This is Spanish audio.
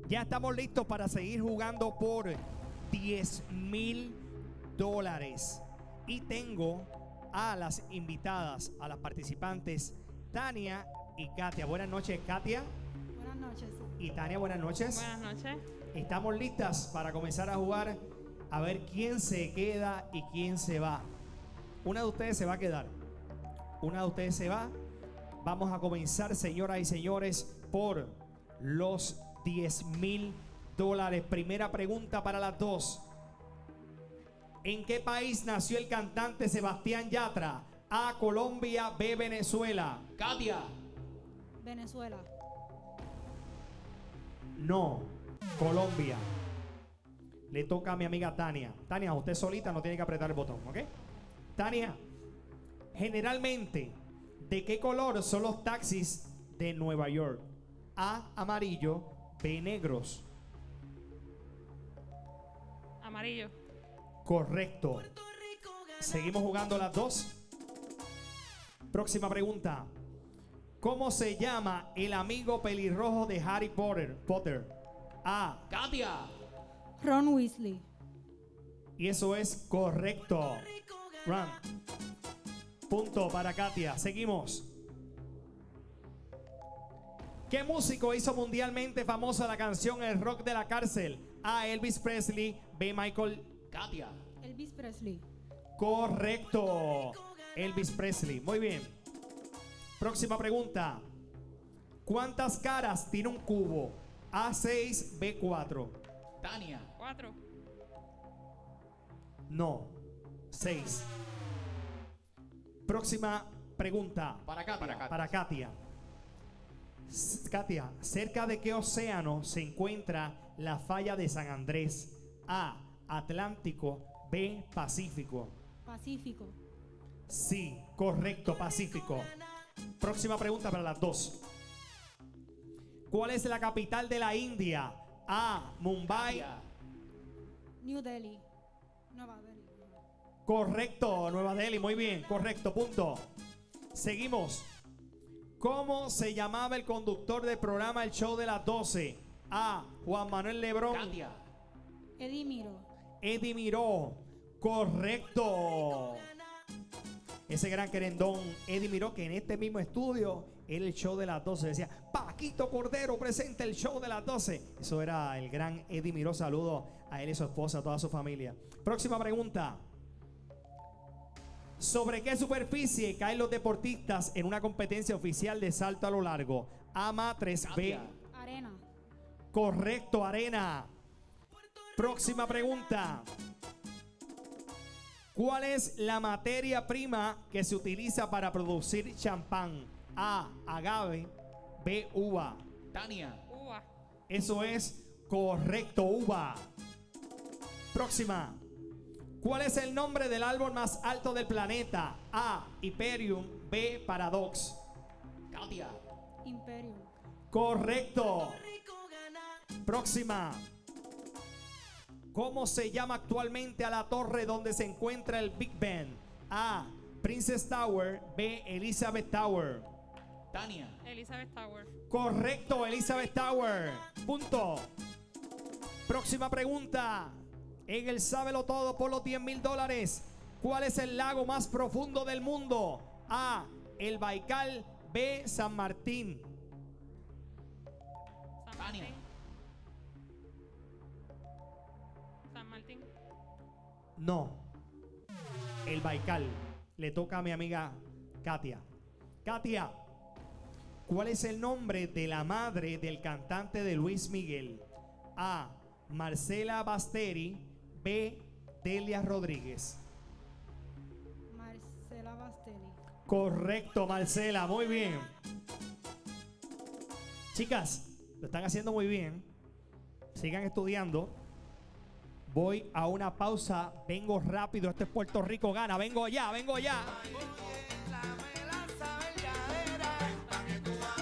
Ya estamos listos para seguir jugando por $10,000. Y tengo a las invitadas, a las participantes, Tania y Katia. Buenas noches, Katia. Buenas noches. Y Tania, buenas noches. Buenas noches. Estamos listas para comenzar a jugar, a ver quién se queda y quién se va. Una de ustedes se va a quedar. Una de ustedes se va. Vamos a comenzar, señoras y señores, por los $10,000. Primera pregunta para las dos. ¿En qué país nació el cantante Sebastián Yatra? A, Colombia, B, Venezuela. Katia. Venezuela. No, Colombia. Le toca a mi amiga Tania. Tania, usted solita no tiene que apretar el botón, ¿ok? Tania, generalmente, ¿de qué color son los taxis de Nueva York? A, amarillo, B, negros. Amarillo. Correcto. Seguimos jugando las dos. Próxima pregunta. ¿Cómo se llama el amigo pelirrojo de Harry Potter? A, Katia. Ron Weasley. y eso es correcto. Run. Punto para Katia. Seguimos. ¿Qué músico hizo mundialmente famosa la canción El Rock de la Cárcel? A, Elvis Presley, B, Michael. Katia. Elvis Presley. Correcto. Elvis Presley. Muy bien. Próxima pregunta. ¿Cuántas caras tiene un cubo? A6, B4. Tania. 4. No. 6. Próxima pregunta. Para Katia. Para Katia. Katia, ¿cerca de qué océano se encuentra la falla de San Andrés? A, Atlántico, B, Pacífico. Pacífico. Sí, correcto, Pacífico. Próxima pregunta para las dos. ¿Cuál es la capital de la India? A, Mumbai. Katia. New Delhi. Nueva Delhi. Correcto, Nueva Delhi. Muy bien, correcto, punto. Seguimos. ¿Cómo se llamaba el conductor del programa El Show de las 12? A, Juan Manuel Lebrón. Katia. Eddie Miro. Eddie Miró. Correcto. Ese gran querendón Eddie Miró, que en este mismo estudio era el Show de las 12. Decía, Paquito Cordero presenta el Show de las 12. Eso era el gran Eddie Miró. Saludo a él y su esposa, a toda su familia. Próxima pregunta. ¿Sobre qué superficie caen los deportistas en una competencia oficial de salto a lo largo? A, matres, B. Katia. Arena. Correcto, arena. Próxima pregunta. ¿Cuál es la materia prima que se utiliza para producir champán? A, agave, B, uva. Tania. Uva. Eso es correcto, uva. Próxima. ¿Cuál es el nombre del árbol más alto del planeta? A, Hyperion, B, Paradox. Katia. Imperium. Correcto. Próxima. ¿Cómo se llama actualmente a la torre donde se encuentra el Big Ben? A, Princess Tower, B, Elizabeth Tower. Tania. Elizabeth Tower. Correcto, Elizabeth Tower. Punto. Próxima pregunta. En el Sábelo Todo por los $10,000. ¿Cuál es el lago más profundo del mundo? A, el Baikal, B, San Martín. San Tania. Martín. San Martín. No, el Baikal. Le toca a mi amiga Katia. Katia, ¿cuál es el nombre de la madre del cantante de Luis Miguel? A, Marcela Basteri, B, Delia Rodríguez. Marcela Basteli. Correcto, Marcela, muy bien. Chicas, lo están haciendo muy bien. Sigan estudiando. Voy a una pausa. Vengo rápido. Este es Puerto Rico Gana. Vengo ya, vengo ya.